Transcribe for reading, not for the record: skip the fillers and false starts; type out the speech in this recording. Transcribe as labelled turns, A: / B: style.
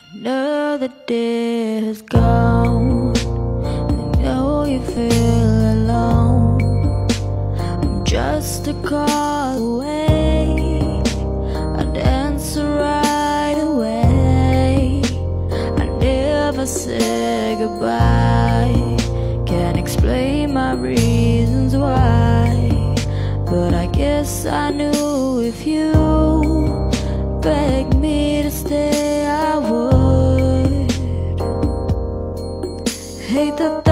A: Another day has gone. I know you feel alone. I'm just a call away. I'd answer right away. I never say goodbye. Can't explain my reasons why, but I guess I knew if you begged me to stay, I would. Hate that